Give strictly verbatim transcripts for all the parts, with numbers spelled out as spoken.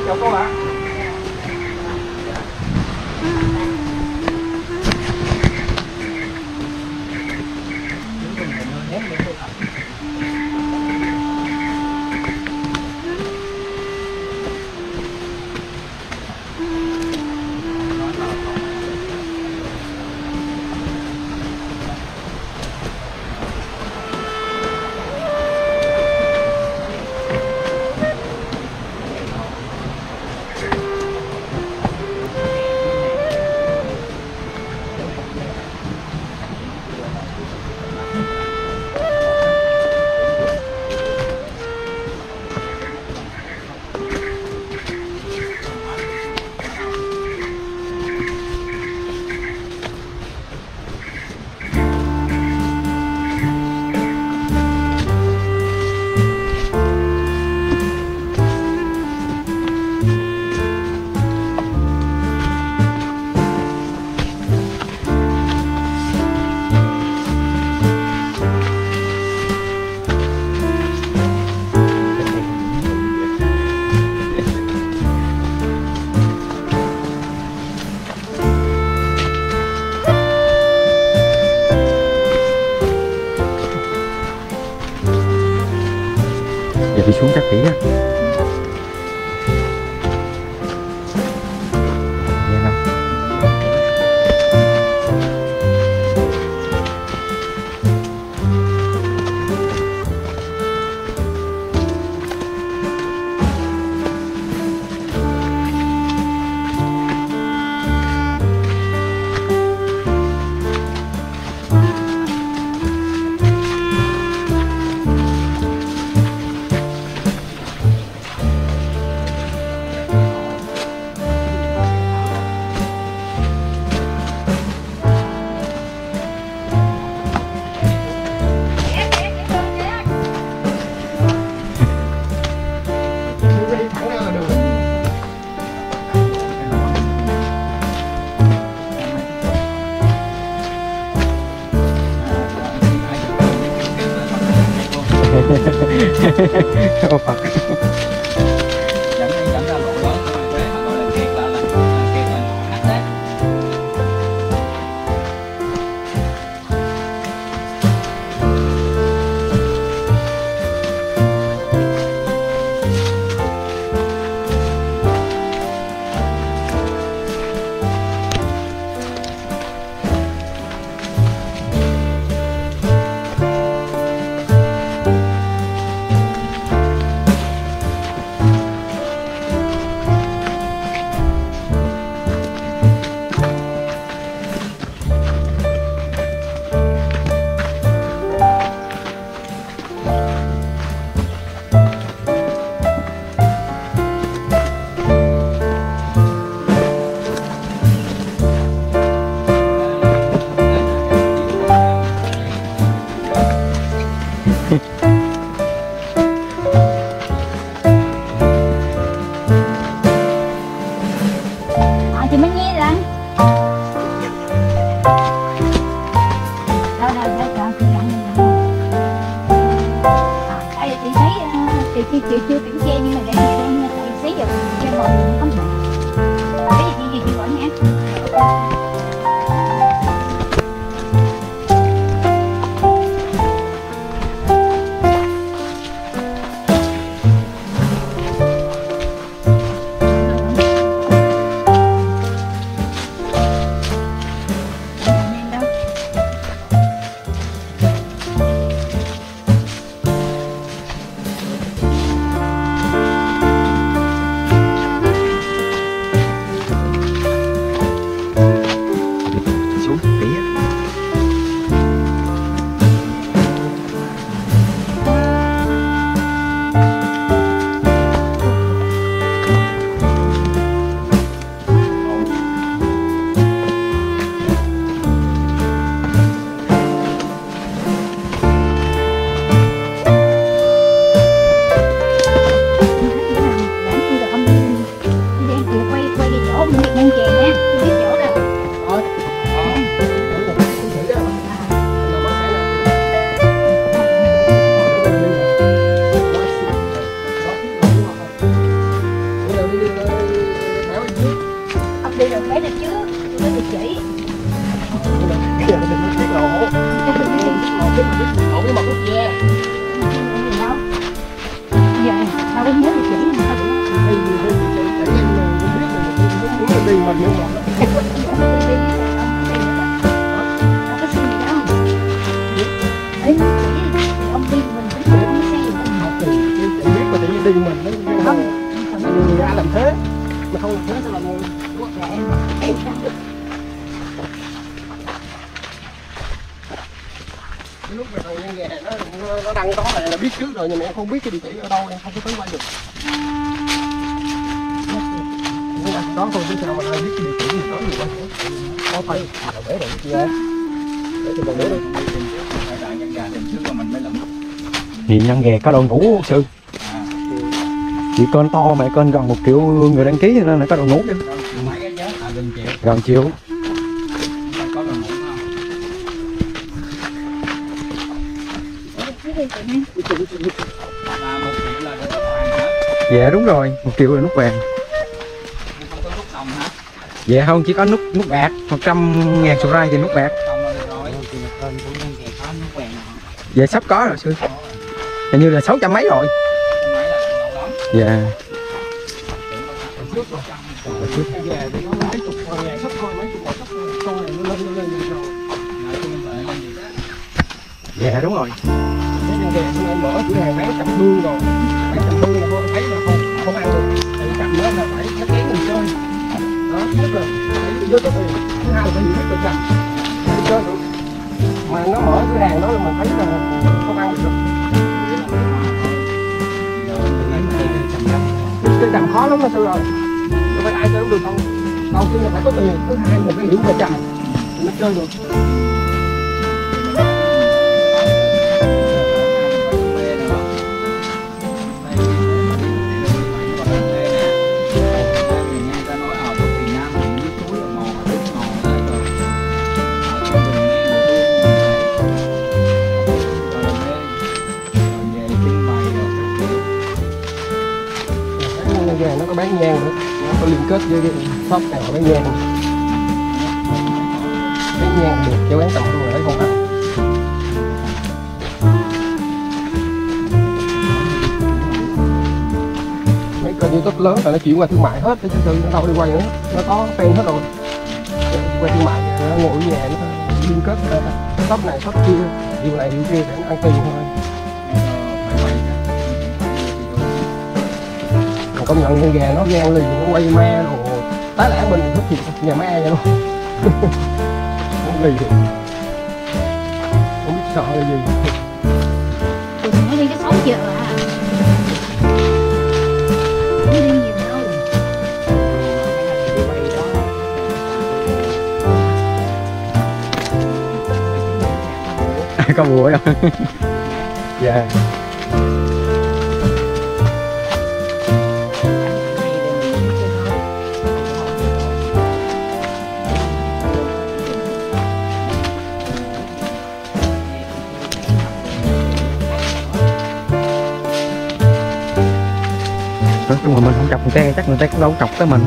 chào cô ạ. Đi xuống chắc kỹ á. Nghe không? Ô Phật. Dẫn dẫn ra lộ lớn rồi thế họ gọi là kiệt là là kiệt là ngắt đấy. Chị mới nghe rồi. Đâu đâu đâu đâu chị dặn gì à, đây chị thấy chị chị chị chưa kiểm tra nhưng mà để chị xem nha, tại xí giờ trên bò không được. Cái gì gì chị gọi nha. đi mình nó không người ta làm thế mà không làm thế sao làm người lúc mà thằng nghe nó nó đăng đó này là biết trước rồi nhưng mà em không biết cái địa chỉ ở đâu em không có tới quay được đó thôi chứ sao mà ai biết cái địa chỉ gì đó gì đâu có phải là bể rồi kia để cho còn bể đây phải đợi nhân gà tìm trước rồi mình mới làm. Thì nhân ghè có đội ngũ sư. Chỉ con to mà con gần một triệu người đăng ký nên là có đội ngũ chứ. Mấy cái giá là gần triệu. Gần triệu. Có đội ngũ không? Là một triệu là nó vàng hả? Dạ đúng rồi, một triệu là nút vàng. Không có nút đồng hả? Dạ không, chỉ có nút nút bạc, một trăm ngàn subscribe thì nút bạc. Đồng rồi được rồi. Có nút vàng. Dạ sắp có rồi sư. Hình như là sáu trăm mấy rồi. Mấy là lâu lắm. Dạ. trước rồi trước về thì nó mấy chục ngàn sắp thôi mấy chục ngàn sắp thôi con này nó lên nó lên rồi Dạ đúng rồi. cái nhân gà nó mở cửa hàng bán chậm hương rồi bán chậm hương là thôi thấy là không không ăn được tại chậm đó là phải nó kén mình chơi đó nhất là cái dưới cái tiền thứ hai là phải hiểu biết được chậm để chơi được mà nó mở cửa hàng đó là mình thấy là không ăn được cái chậm khó lắm mà sư rồi không phải ai chơi cũng được không đầu tiên là phải có tiền thứ hai là phải hiểu về chậm mới chơi được. Nó có bán nhang nữa, nó có liên kết với cái shop này họ bán nhang, bán nhang được, cho bán tầm luôn rồi thấy không ăn. Mấy kênh YouTube lớn là nó chuyển qua thương mại hết, chứ chứ nó đâu đi quay nữa, nó có fan hết rồi, quay thương mại nó ngồi ở nhà nó liên kết cái shop này shop kia, điều này điều kia để nó ăn tiền thôi. Công nhận con gà nó gan liền nó quay me rồi tái lẽ mình xuất hiện nhà me vậy luôn nó lì không biết sợ là gì tụi nó đi cái sáu giờ à nó đi nhiều đâu Có buổi không? Dạ. Nói chung là mình không chọc người ta, chắc người ta cũng đâu chọc tới mình.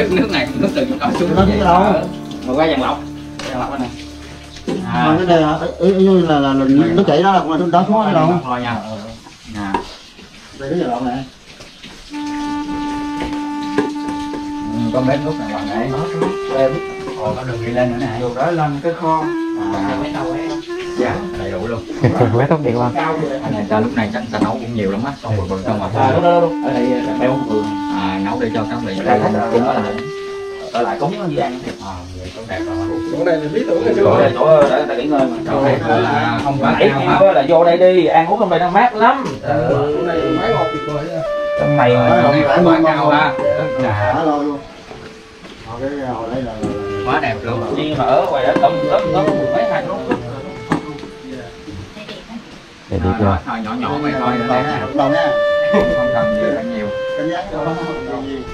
nước nước này nước từ chỗ xuống Nó đi đâu? một cái dàn lọc dàn lọc này Mà cái này là ý, ý là, là, là nó chảy đó là nó đá xuống hay đâu? thôi nha à Đây cái gì lộn này? có mấy nút này còn đấy còn có đường đi lên nữa nè Dù đó làm cái kho. à mấy đâu ấy dạ đầy đủ luôn Mấy tóc điện không? anh này ta lúc này chắc ta nấu cũng nhiều lắm á xong rồi bừng ra ngoài À đúng đúng. Ở đây là béo vườn. à nấu để cho các vị Đây là cũng ở lại ở lại cúng nó gì ăn. à vậy tốt đẹp rồi Chỗ này là lý tưởng rồi Chỗ chưa? đây chỗ để ta nghỉ ngơi mà. chỗ này là không quá Nãy cao em ha ơi là vô đây đi, ăn uống trong đây nó mát lắm. Chỗ này máy ngọt tuyệt vời nha. Trong này chỗ mà này không quá cao ha Đã lo luôn. Hồi cái hồi đây là quá đẹp luôn nhưng mà ở ngoài đó tầm tầm tầm mười mấy hai lúc. Để đi à, cho. đó, thôi nhỏ nhỏ vậy thôi để Đầu nè nha, đầu nha. không cần nhiều phải nhiều Canh giác đâu không không gì.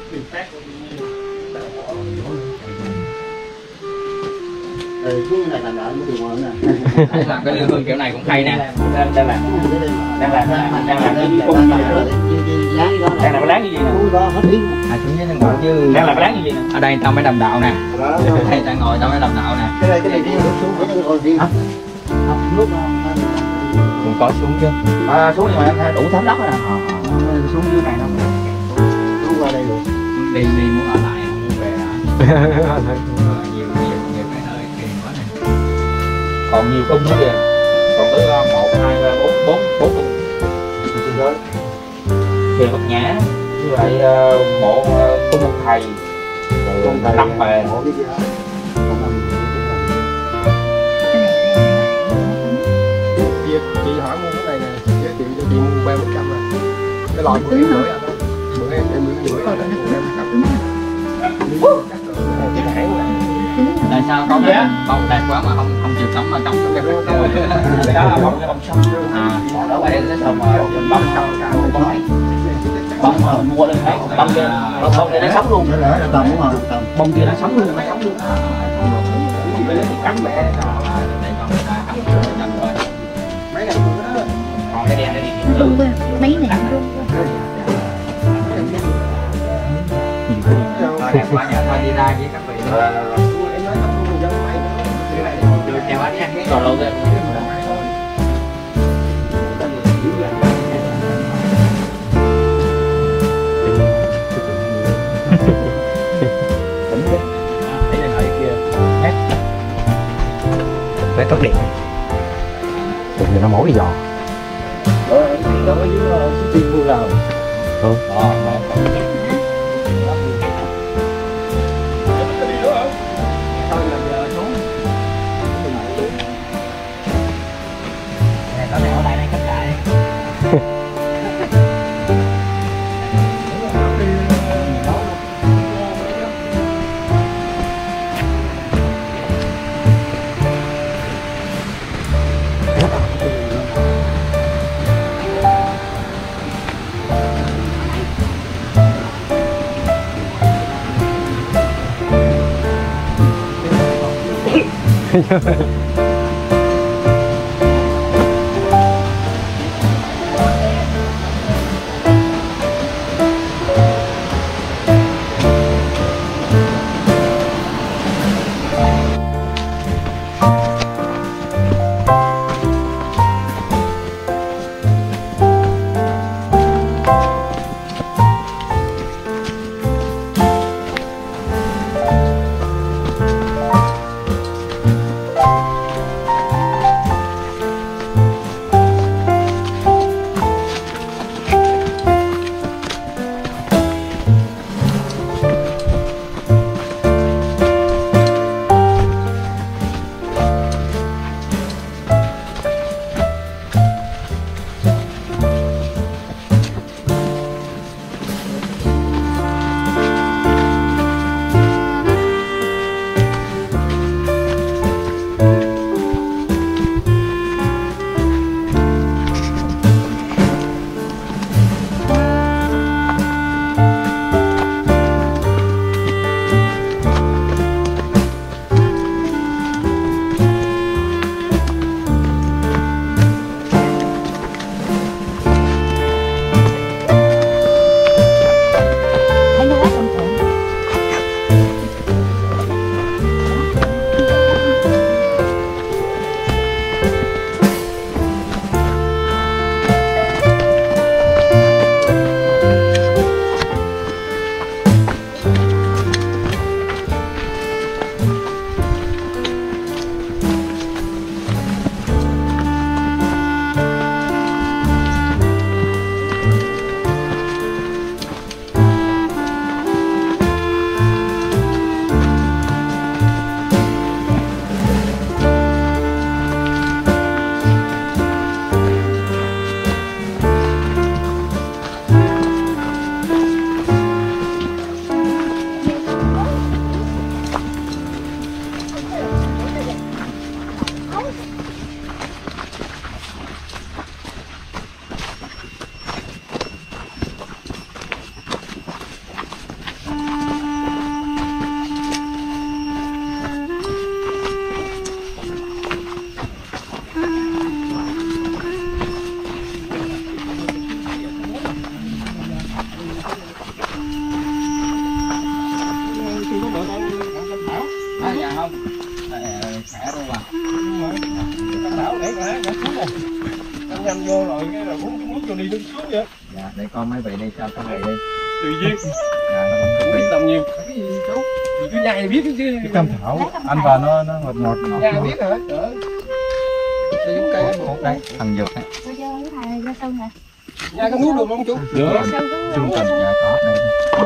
Đây cái này là đã mới được nè. làm cái lương hương kiểu này cũng hay nè Đang đang làm đang làm đang làm cái cung gì đó. Đang làm cái láng như gì nè. à xuống dưới ngồi chứ Đang làm cái láng như gì nè. ở đây tao mới đầm đạo nè đây tao ngồi tao mới đầm đạo nè Cái này cái này đi xuống cái còn gì. Nước cũng có xuống chứ à, xuống nhưng mà đủ thấm đất rồi nè. Xuống dưới này nó xuống qua đây rồi. đi đi muốn ở lại không muốn về đã nhiều nhiều nhiều cái hơi tiền quá này Còn nhiều cung nữa kìa. Còn tới uh, một hai ba bốn bốn bốn cung. Thiền Bạch Nhã với lại uh, bộ uh, cung một thầy rồi năm bè. Chị, chị hỏi mua cái này nè, giới thiệu cho chị mua ba bốn trăm nè. Cái lòi mười em rưỡi anh đó. Mười em em mười rưỡi anh đó. Cái hãng này. tại sao có cái bông đẹp quá mà không không chịu cắm mà cắm cái cái Đó là bông cái bông sông. à Còn đó ngoài đây nó xong rồi bông sông cao có mấy. Bông mà mình mua lên thấy bông kia bông bông kia nó sống luôn. Tầm đúng không? Tầm bông kia nó sống luôn, nó sống luôn. Cắm mẹ. để cho người ta cắm cho rồi Mấy ngàn nữa đó. Còn cái đèn đây đi. Rung quá, mấy này rung quá. đẹp quá nhà thôi đi ra với các vị Em nói tao mua dân máy nữa. đưa chào anh nha Còn lâu rồi. thấy điện thoại kia Mấy tóc điện. Đừng cho nó mổ đi giò. Ờ, đó ở dưới Suối Tiên Vương nào. Ừ. Ờ, thôi là giờ xuống này có thể ở lại đây cắm trại nhanh vô rồi cái là uống nước vô đi đứng xuống vậy. Dạ, để con mấy vị đi sao các vị đi. Tùy duyên. Dạ, Không biết làm nhiều. Cái gì chú? Thì cứ nhai biết chứ. Cái cam thảo ăn vào nó nó ngọt ngọt ngọt. Nhai biết hả? Trời. Đây giống cây một đấy, thần dược đấy. Cô cho cái thai ra sâu nè. nhai có nuốt được không chú? Được. Ra sâu cái Trung tình dạ có đây.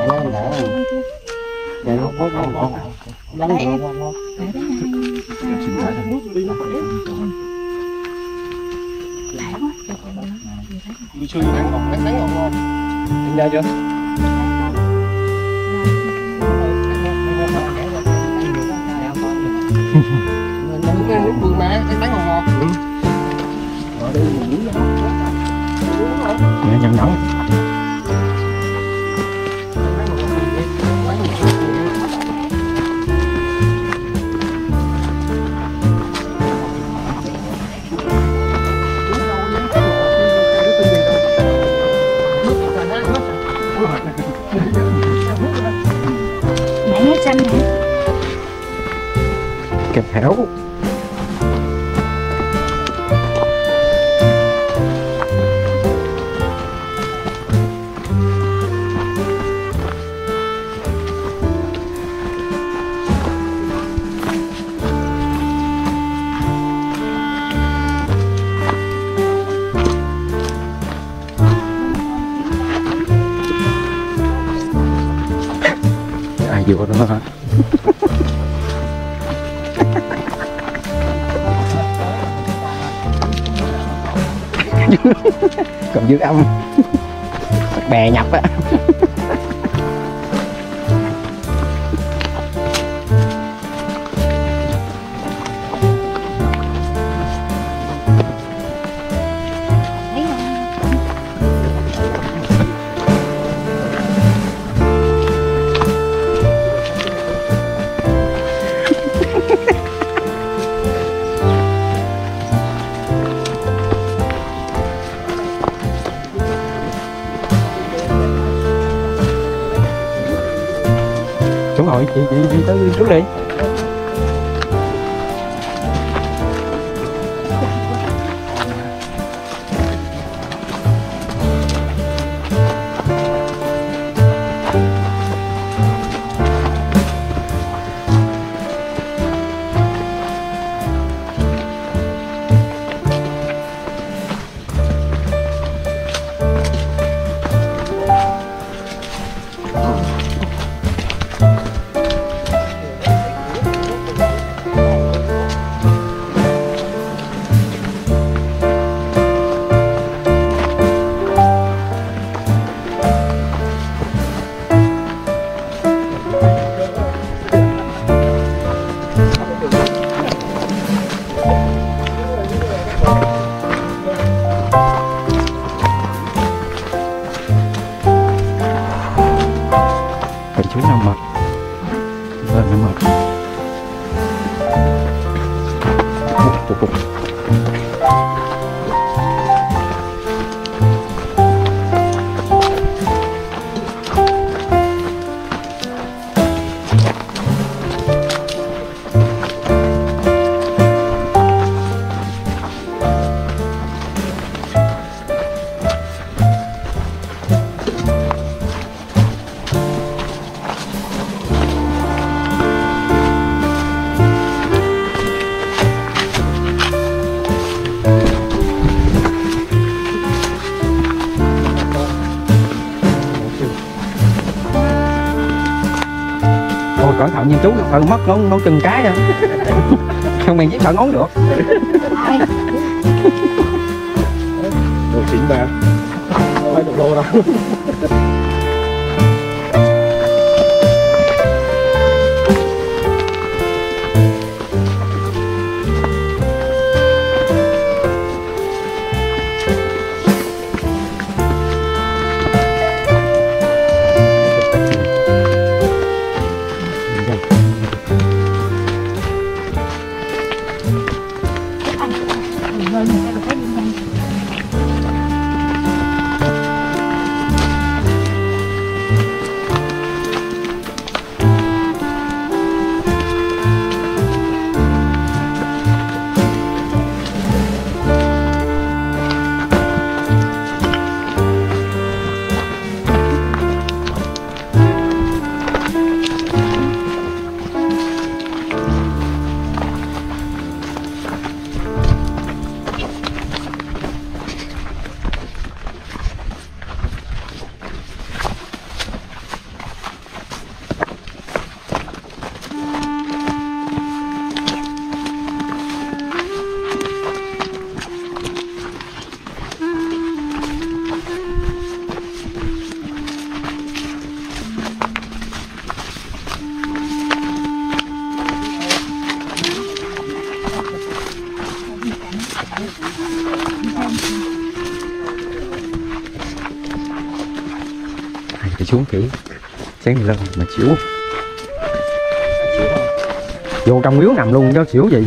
Đây nó có ngon ngon. Đấy em. Xin lỗi. Lạ quá. Tôi sư nắng ngọt, nắng nắng ngọt ngon. Em nhai chưa? Mình uống nước vườn mà, cái nắng ngọt ngọt. Mẹ nhận nóng. Nãy nó xanh hả? Kẹp thảo. Ai vô đó hả? Còn dư âm bè nhập á. Thấy không? Đúng rồi, chị chị chị tới trước đi. Phải chú nào mệt lên nó mệt. Ủa, ủa, ủa. Ôi cẩn thận nha chú, sợ mất ngón ngón chân cái à. Không mày chỉ sợ ngón được. Đồ xịn mà. Không phải đồ đô đâu. Vâng, người ta được thấy đi nhanh. thì xuống kiểu sáng đi lên mà xỉu. Vô trong miếu nằm luôn cho xỉu gì.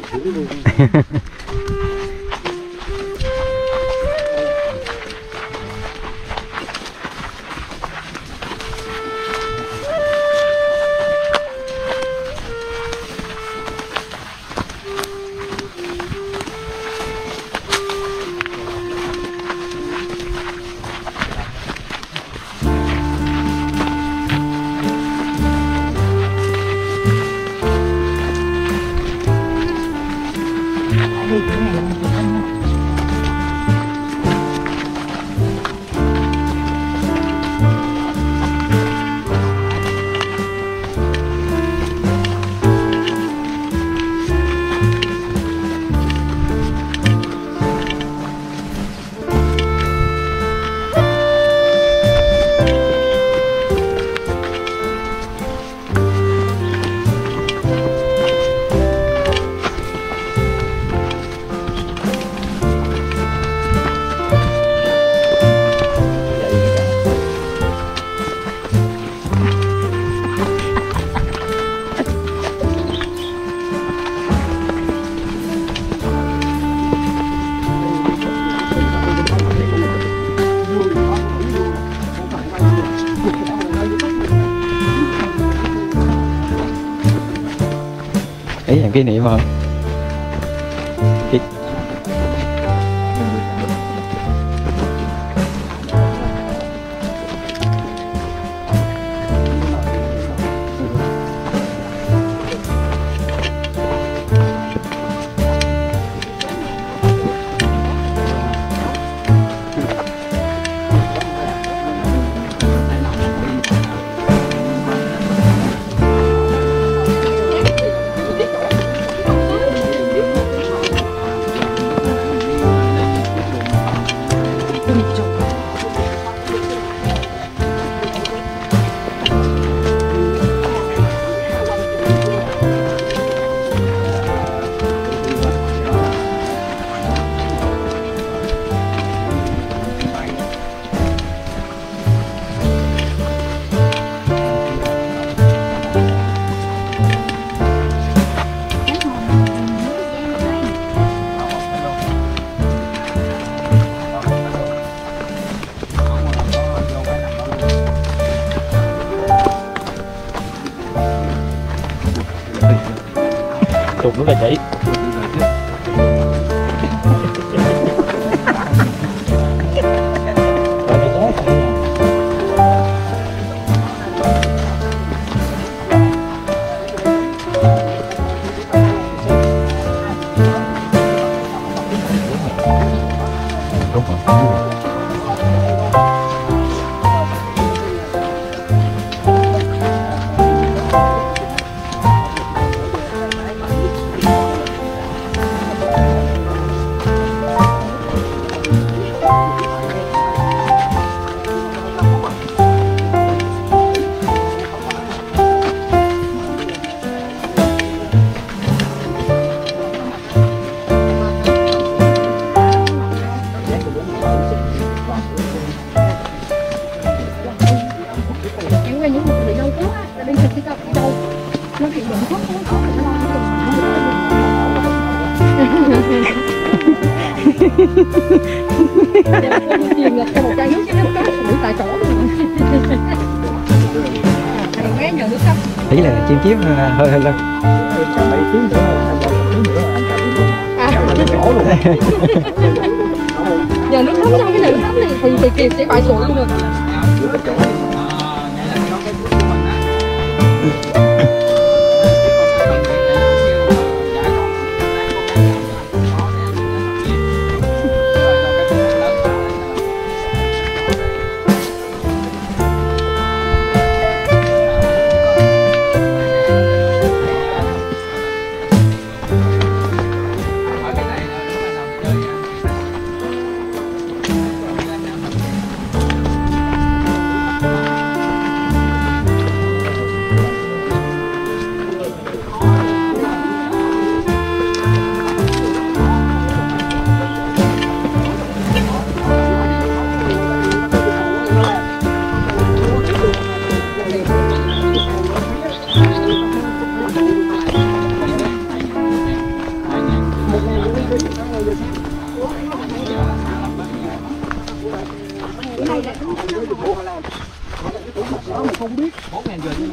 Ý là kỷ niệm hả? Kỷ... Chụp nữa là chị. Truyền ngược cho một chai nước chứ nước có bị tại chỗ luôn. Thằng bé nhờ nước cấp. Ý là chim chiếp hơi hơi lên. Giờ nước nóng trong cái này nước nóng này thì thì kịp sẽ bại sụi luôn rồi. Hãy subscribe cho kênh Ghiền Mì Gõ để không bỏ lỡ không biết bốn ngàn giờ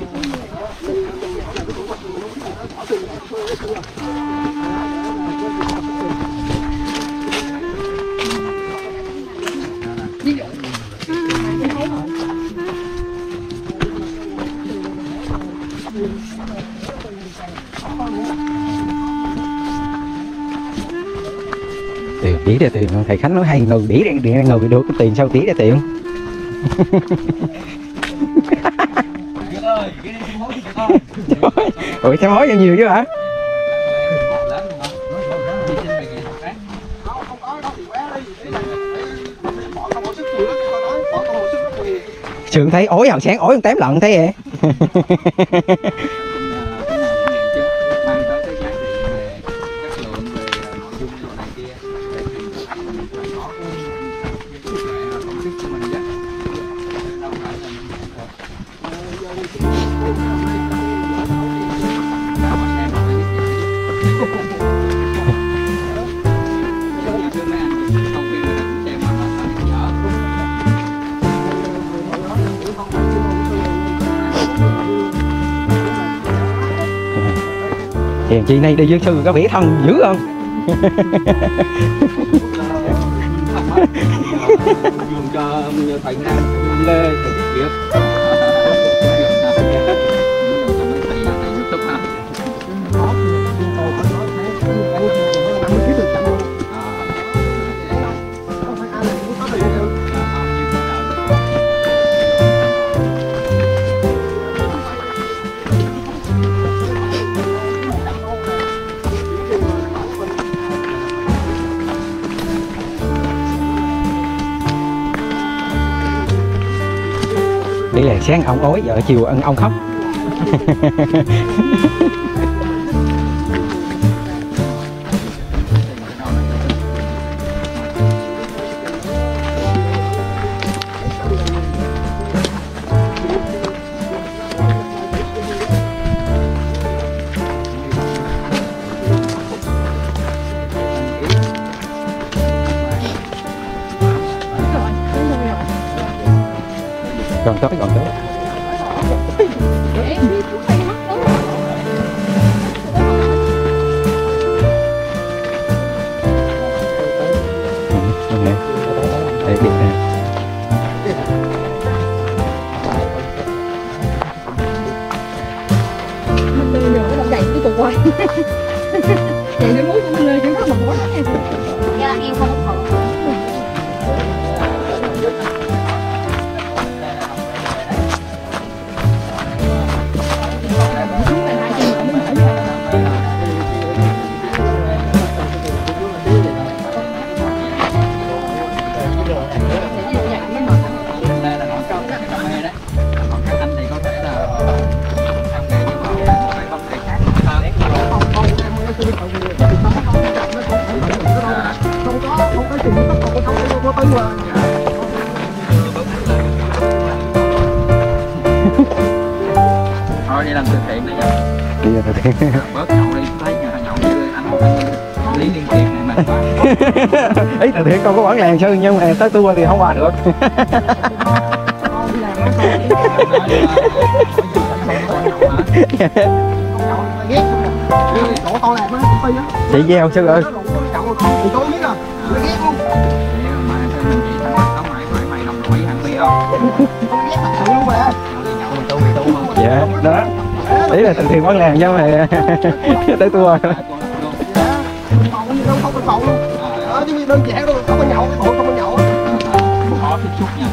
tiền đĩ ra tiền, thầy Khánh nói hay người đĩ ra tiền, người bị được cái tiền sao đĩ ra tiền. Ủa xem hối cho nhiều chứ hả? Sượng thấy ối hồi sáng ối con tém lận thấy vậy. Hèn chị này đi với sư có vẻ thân dữ không? dùng cho thầy Nam Lê Thực Kiệt. Đây là sáng ông ối, giờ chiều ăn ông khóc. Còn tới còn tới. Ừ, nè. Đây biết nè. Mình đưa nữa là dậy cái cục quay. Vậy nó muốn mình lên cái đó mà muốn em. Dạ em không có. Thôi đi làm từ thiện đi nha. Đi ra từ thiện. Bớt nhậu đi, thấy nhà nhậu như anh anh lý liên tiền này mệt quá. Ý từ thiện con có quản làng sư nhưng mà tới tour thì không qua được. Chị gieo sư ơi. Thì tôi biết rồi, tôi ghét luôn. Mà sao mình chị thằng có mày phải mày đồng đội hàng bia không? Tôi ghét thật sự luôn mà. Nhậu mình tu tu không? Dạ, đó. Ý là từ thiện quản làng chứ mà tới tour. Đâu không có bầu luôn. Đó, chứ đơn giản đâu, không có nhậu, bộ không có nhậu. Khó tiếp xúc nha.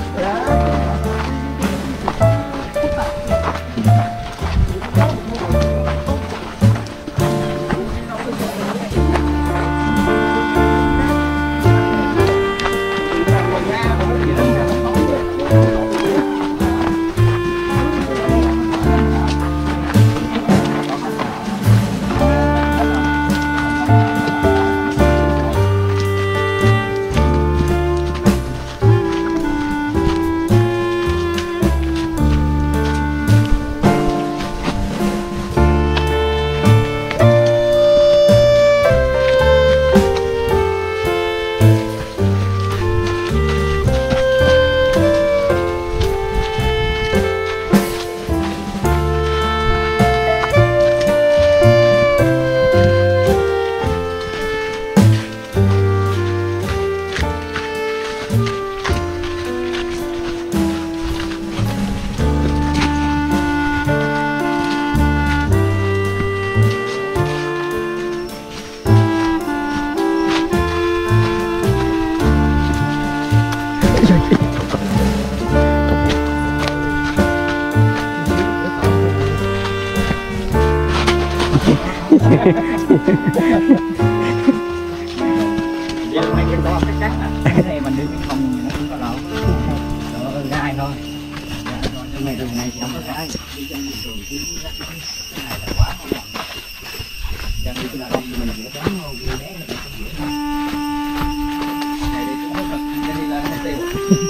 Giờ mấy cái to chắc chắn là cái này mình đưa cái không nó không có đâu. Đó gai thôi. Trong này đường này thì không có gai. Đi trong đường chứ cái này là quá không. Đang đi trên không thì mình sẽ bắn vô kia đấy là không dễ. Này đi cũng không cần đi lên hết tiêu.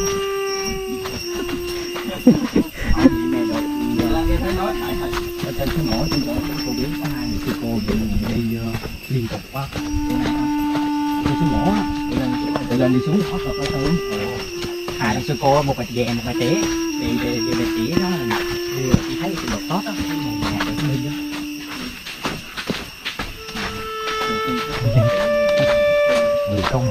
Chị này được là cái thấy nói lại thôi. Ở trên cái mỏ trên chỗ cô biết có hai người sư cô bị đi liên tục quá. Cái này cái số mỏ đi lên đi lên đi xuống thoát rồi phải không? À sư cô một bạch vàng một bạch tía thì thì thì bạch tía đó là chị thấy cái đột tốt đó cái này nhà để đi đó. Người không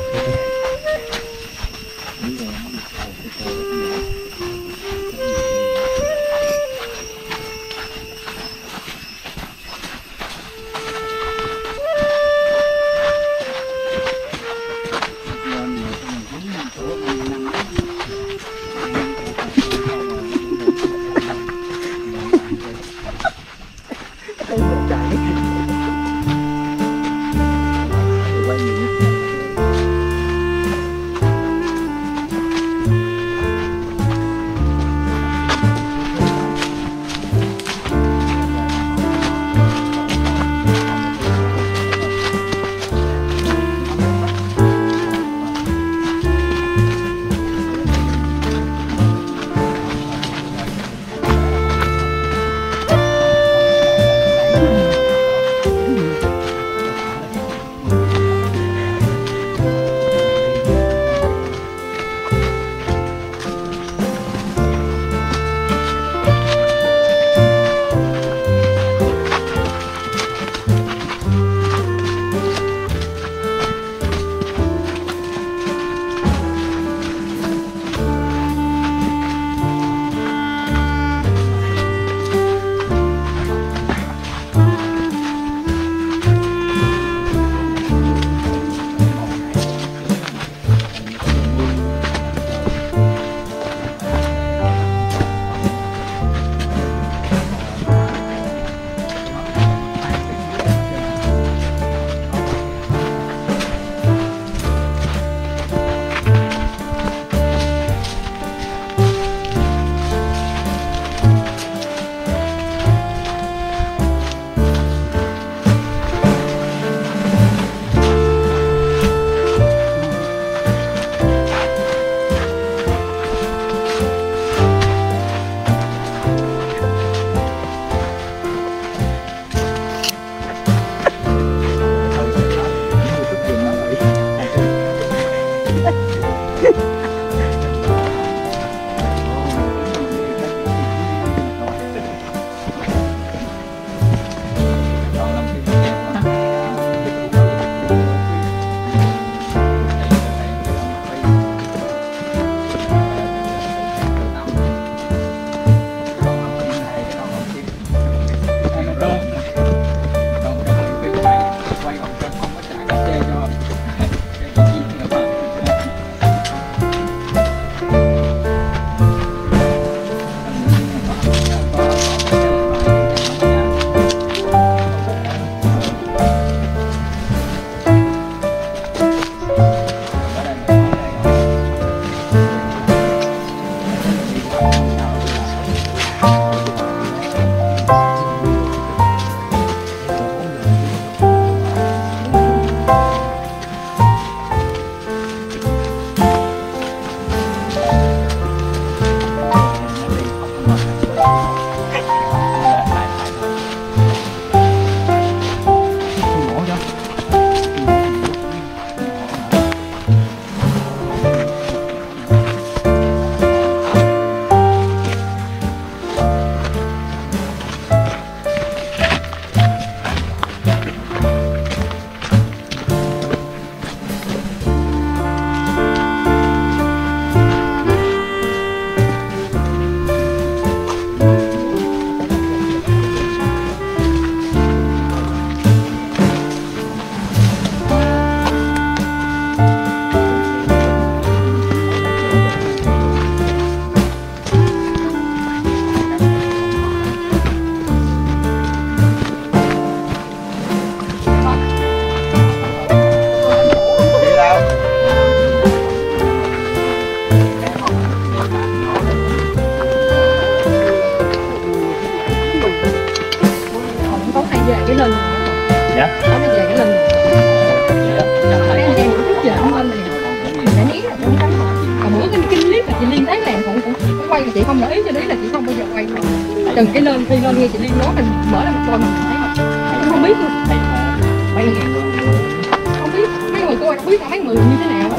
cái lên. Dạ. Nó về cái lên. Cái anh em trước giờ không lên liền. Để ý là cũng cấm. Còn bữa cái cái clip mà chị Liên thấy làm cũng cũng quay mà chị không để ý cho đấy là chị không bao giờ quay. Từng cái lên khi lên nghe chị Liên nói mình mở ra một coi mình thấy không. Không biết luôn. Mấy ngàn. Không biết mấy người coi không biết là mấy người như thế nào.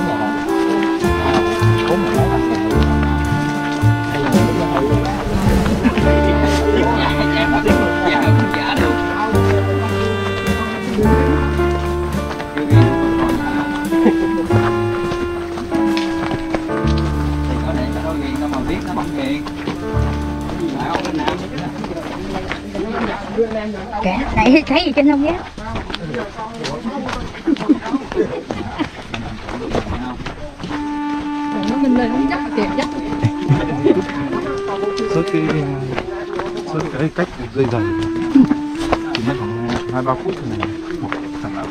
Kẻ này thấy gì trên không nhé. Nó mình lên không dắt kẹp dắt. Suốt cái suốt cái cách dây dày chỉ mất khoảng hai ba phút thì này một sản phẩm.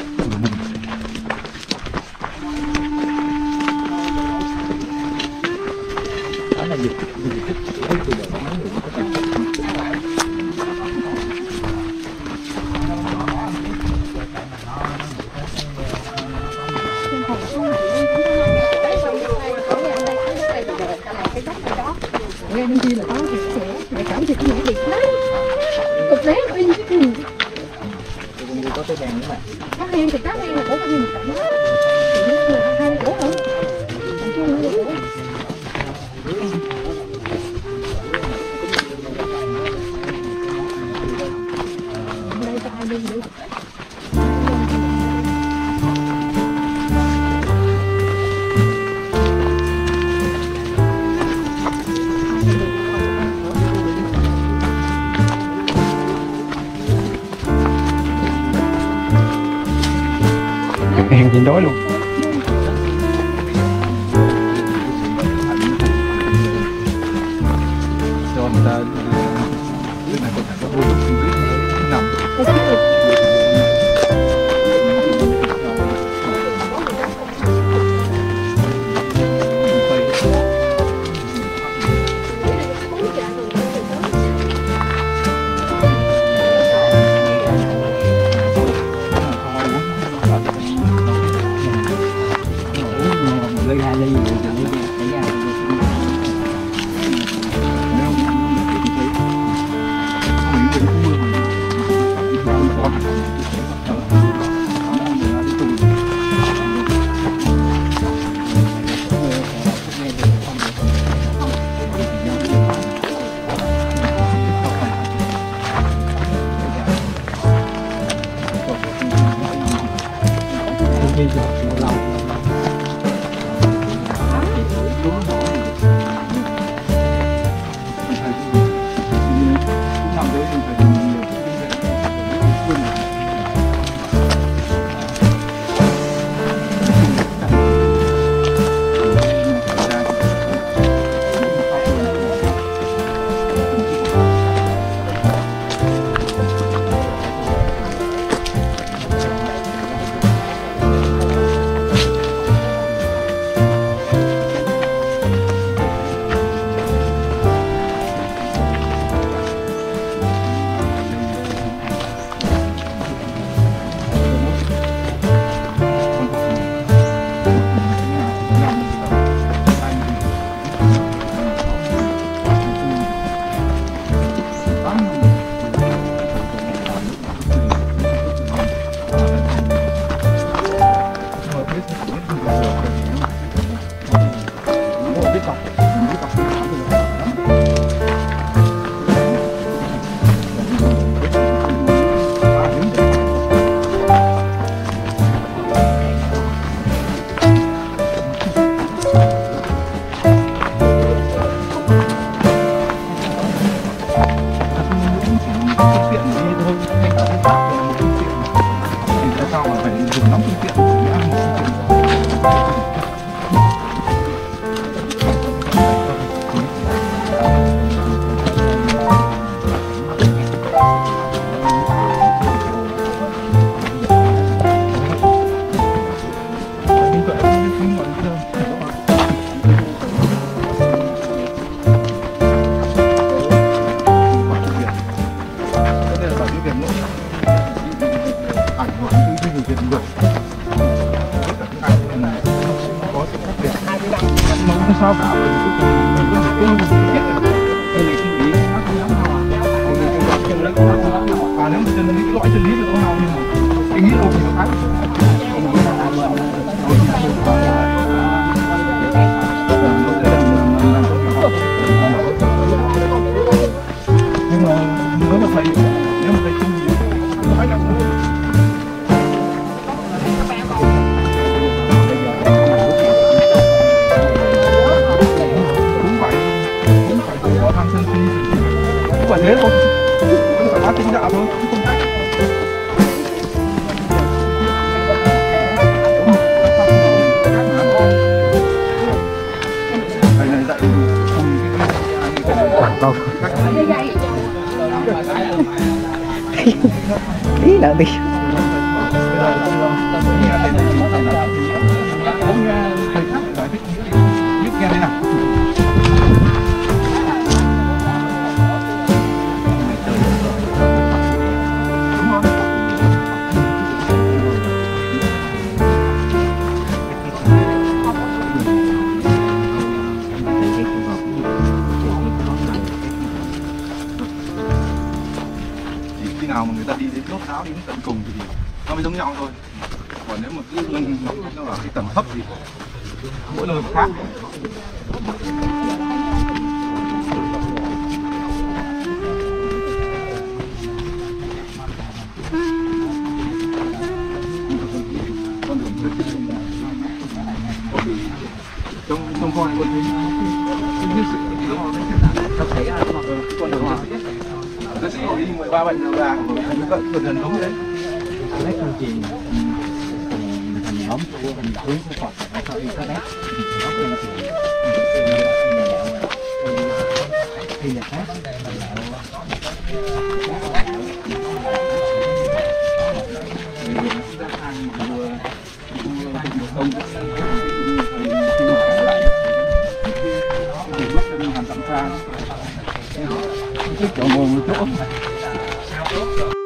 Đó là dịch dịch tích từ từ đó mấy người có thể nghe bên kia là có thì sẽ mẹ cảm thì cũng đẹp lắm. Thực tế nó in chứ gì. có cái đèn nữa mà. Các em thì các em là của các em cảnh đó. Thì nó là hai chỗ nữa. Còn chưa nữa đủ. Đây cho ai đi được. Hèn nhìn đói luôn. Cho người ta cái này có thể có vui nằm. Lấy hai ly rồi lấy ra. sao cả mình cũng mình cũng biết được cái này cái gì nó không giống nhau à cái chân nó không giống nhau à nếu mà chân cái loại chân lý nó không nhau nhưng mà cái nghĩ luôn thì nó khác nhưng mà nếu mà thầy nếu mà thầy chung thì nó phải làm nữa. Cũng phải thế thôi, cũng phải bán tính đạo thôi, cũng không cách. Thầy này dạy Quảng câu tí nữa đi. Thầy khác giải thích biết nghe thế nào. Khi nào mà người ta đi đến nốt áo đi đến tận cùng thì nó mới giống nhau thôi. Còn nếu mà cứ nó ở cái tầm thấp thì mỗi nơi khác. Trong trong con con thấy cái sự nó thấy là con đường nó sẽ đi mười ba bệnh vàng rồi nó gần gần đúng đấy. lấy chương trình thành nhóm của mình hướng của Phật nó có internet nó có thì nhật khác cái chỗ ngồi một chỗ